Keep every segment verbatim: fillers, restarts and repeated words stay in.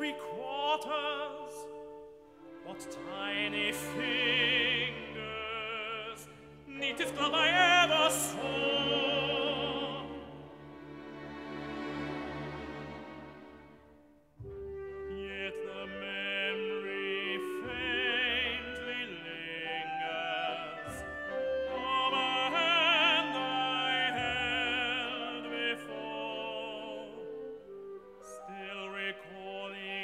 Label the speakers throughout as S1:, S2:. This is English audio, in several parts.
S1: three quarters. What tiny fingers, neatest glove I ever saw. Yet the memory faintly lingers of a hand I held before, still recalling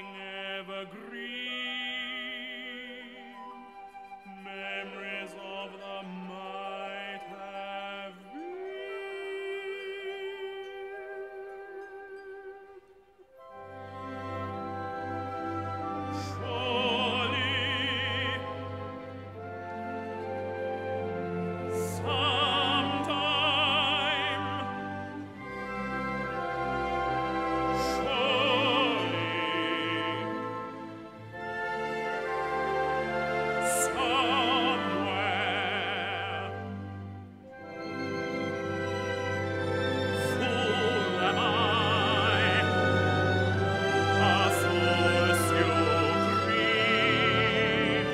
S1: evergreen memories of the might have been. Surely sometime, surely somewhere, fool am I, a fool so green.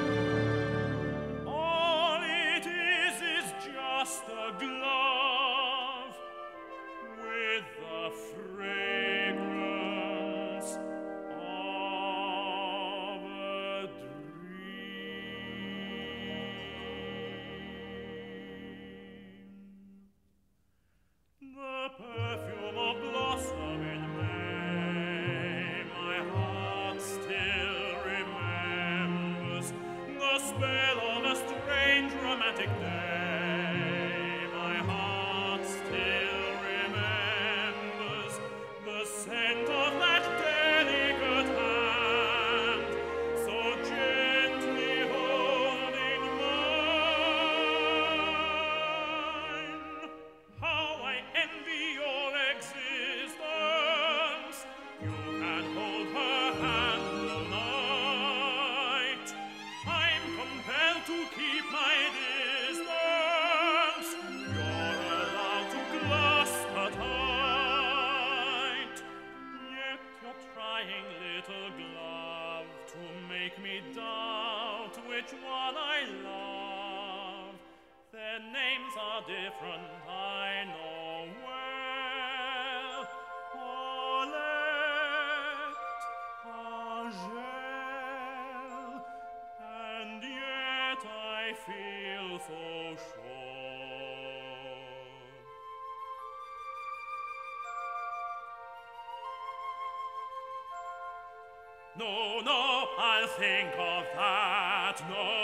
S1: All it is is just a glove with the fragrance of a dream. The perfume of blossom in May, my heart still remembers. The spell of a strange romantic day, my heart still remembers. The scent of that delicate hand, so gently holding mine. How I envy your existence. You can hold her hand all night. I'm compelled to keep my distance. You're allowed to clasp her tight. Yet you're trying, little glove, to make me doubt which one I love. Their names are different, I know well. Paulette, Angèle, and yet I feel so sure. No, no, I'll think of that, no.